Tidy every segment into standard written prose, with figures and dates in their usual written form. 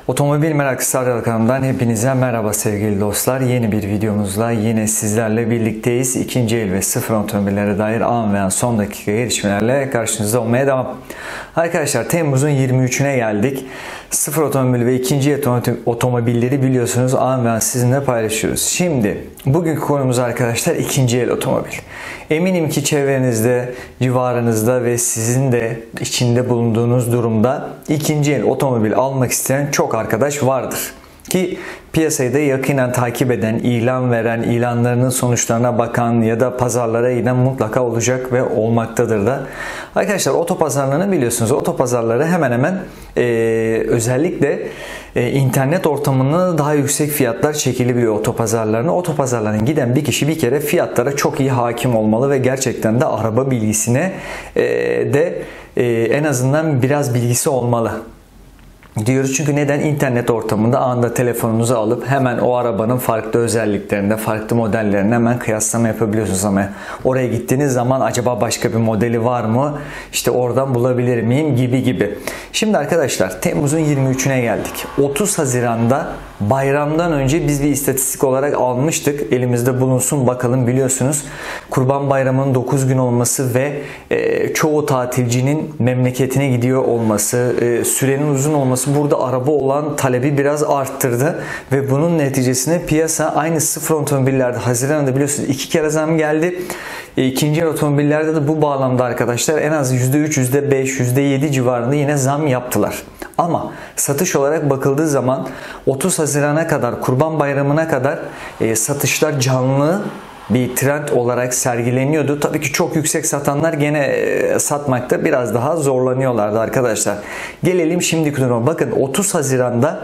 Otomobil Meraklısı Arada kanalından hepinize merhaba sevgili dostlar. Yeni bir videomuzla yine sizlerle birlikteyiz. İkinci el ve sıfır otomobillere dair an veya son dakika gelişmelerle karşınızda olmaya devam. Arkadaşlar Temmuz'un 23'üne geldik. Sıfır otomobil ve ikinci el otomobilleri biliyorsunuz an veya sizinle paylaşıyoruz. Şimdi bugünkü konumuz arkadaşlar ikinci el otomobil. Eminim ki çevrenizde, civarınızda ve sizin de içinde bulunduğunuz durumda ikinci el otomobil almak isteyen çok arkadaş vardır. Ki piyasayı da yakinen takip eden, ilan veren, ilanlarının sonuçlarına bakan ya da pazarlara giden mutlaka olacak ve olmaktadır da. Arkadaşlar otopazarlarını biliyorsunuz. Otopazarları hemen hemen özellikle internet ortamında daha yüksek fiyatlar çekilebiliyor otopazarlarına. Otopazarlarına giden bir kişi bir kere fiyatlara çok iyi hakim olmalı ve gerçekten de araba bilgisine de en azından biraz bilgisi olmalı diyoruz. Çünkü neden? İnternet ortamında anında telefonunuzu alıp hemen o arabanın farklı özelliklerinde, farklı modellerine hemen kıyaslama yapabiliyorsunuz ama oraya gittiğiniz zaman acaba başka bir modeli var mı? İşte oradan bulabilir miyim? Gibi. Şimdi arkadaşlar Temmuz'un 23'üne geldik. 30 Haziran'da bayramdan önce biz bir istatistik olarak almıştık. Elimizde bulunsun bakalım, biliyorsunuz. Kurban Bayramı'nın 9 gün olması ve çoğu tatilcinin memleketine gidiyor olması, sürenin uzun olması burada araba olan talebi biraz arttırdı ve bunun neticesinde piyasa aynı sıfır otomobillerde Haziran ayında biliyorsunuz 2 kere zam geldi. İkinci el otomobillerde de bu bağlamda arkadaşlar en az %3, %5, %7 civarında yine zam yaptılar. Ama satış olarak bakıldığı zaman 30 Haziran'a kadar, Kurban Bayramı'na kadar satışlar canlı bir trend olarak sergileniyordu. Tabii ki çok yüksek satanlar gene satmakta biraz daha zorlanıyorlardı arkadaşlar. Gelelim şimdiki duruma. Bakın 30 Haziran'da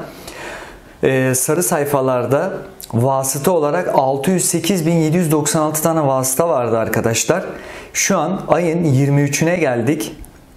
sarı sayfalarda vasıta olarak 608.796 tane vasıta vardı arkadaşlar. Şu an ayın 23'üne geldik.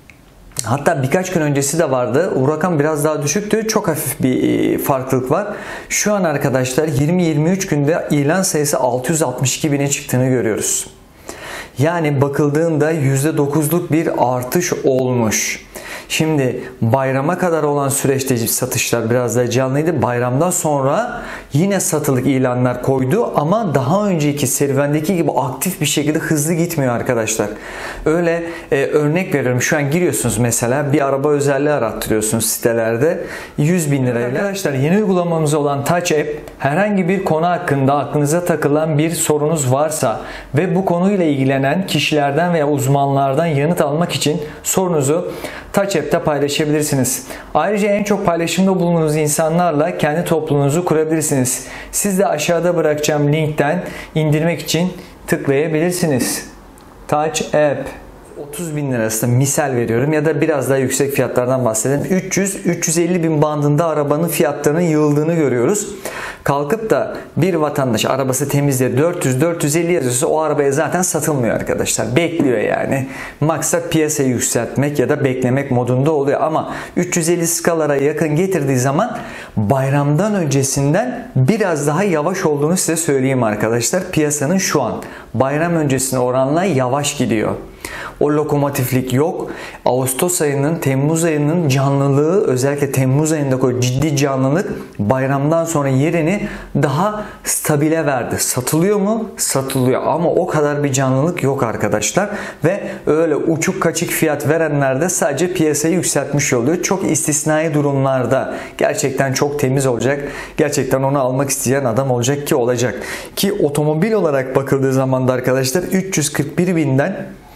Hatta birkaç gün öncesi de vardı. O rakam biraz daha düşüktü. Çok hafif bir farklılık var. Şu an arkadaşlar 20-23 günde ilan sayısı 662.000'e çıktığını görüyoruz. Yani bakıldığında %9'luk bir artış olmuş. Şimdi bayrama kadar olan süreçte satışlar biraz daha canlıydı. Bayramdan sonra yine satılık ilanlar koydu ama daha önceki serüvendeki gibi aktif bir şekilde hızlı gitmiyor arkadaşlar. Öyle örnek veriyorum, şu an giriyorsunuz mesela bir araba özelliği arattırıyorsunuz sitelerde 100.000 lirayla. Arkadaşlar yeni uygulamamız olan Touch App, herhangi bir konu hakkında aklınıza takılan bir sorunuz varsa ve bu konuyla ilgilenen kişilerden veya uzmanlardan yanıt almak için sorunuzu Touch App'te paylaşabilirsiniz. Ayrıca en çok paylaşımda bulunduğunuz insanlarla kendi topluluğunuzu kurabilirsiniz. Siz de aşağıda bırakacağım linkten indirmek için tıklayabilirsiniz. Touch App 30.000 lirasında misal veriyorum ya da biraz daha yüksek fiyatlardan bahsedelim. 300-350 bin bandında arabanın fiyatlarının yığıldığını görüyoruz. Kalkıp da bir vatandaş arabası temizle 400-450 yazıyorsa o arabaya zaten satılmıyor arkadaşlar. Bekliyor yani. Maksat piyasayı yükseltmek ya da beklemek modunda oluyor. Ama 350 skalara yakın getirdiği zaman bayramdan öncesinden biraz daha yavaş olduğunu size söyleyeyim arkadaşlar. Piyasanın şu an bayram öncesine oranla yavaş gidiyor. O lokomotiflik yok. Ağustos ayının, Temmuz ayının canlılığı, özellikle Temmuz ayındaki o ciddi canlılık bayramdan sonra yerini daha stabile verdi. Satılıyor mu? Satılıyor. Ama o kadar bir canlılık yok arkadaşlar. Ve öyle uçuk kaçık fiyat verenler de sadece piyasayı yükseltmiş oluyor. Çok istisnai durumlarda gerçekten çok temiz olacak. Gerçekten onu almak isteyen adam olacak ki olacak. Ki otomobil olarak bakıldığı zaman da arkadaşlar 341.000'den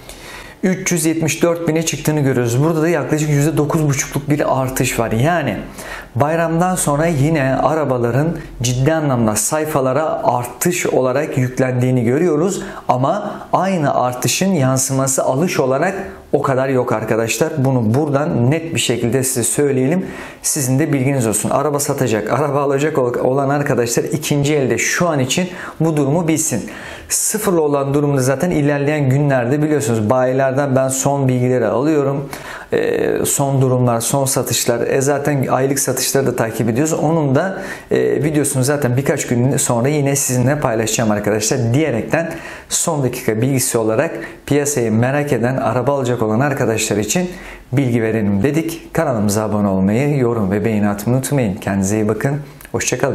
374.000'e çıktığını görüyoruz. Burada da yaklaşık %9,5'luk bir artış var. Yani bayramdan sonra yine arabaların ciddi anlamda sayfalara artış olarak yüklendiğini görüyoruz. Ama aynı artışın yansıması alış olarak o kadar yok arkadaşlar. Bunu buradan net bir şekilde size söyleyelim. Sizin de bilginiz olsun. Araba satacak, araba alacak olan arkadaşlar ikinci elde şu an için bu durumu bilsin. Sıfırlı olan durumda zaten ilerleyen günlerde biliyorsunuz bayilerden ben son bilgileri alıyorum. son durumlar, son satışlar, zaten aylık satışları da takip ediyoruz. Onun da videosunu zaten birkaç gün sonra yine sizinle paylaşacağım arkadaşlar. Diyerekten son dakika bilgisi olarak piyasayı merak eden, araba alacak olan arkadaşlar için bilgi verelim dedik. Kanalımıza abone olmayı, yorum ve beğeni atmayı unutmayın. Kendinize iyi bakın. Hoşça kalın.